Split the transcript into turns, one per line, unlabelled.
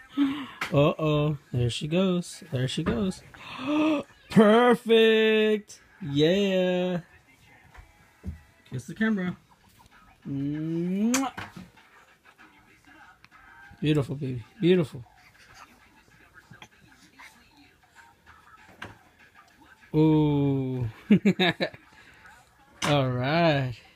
Uh-oh. There she goes. There she goes. Perfect. Yeah. Kiss the camera. Mwah. Beautiful, baby. Beautiful. Ooh. All right.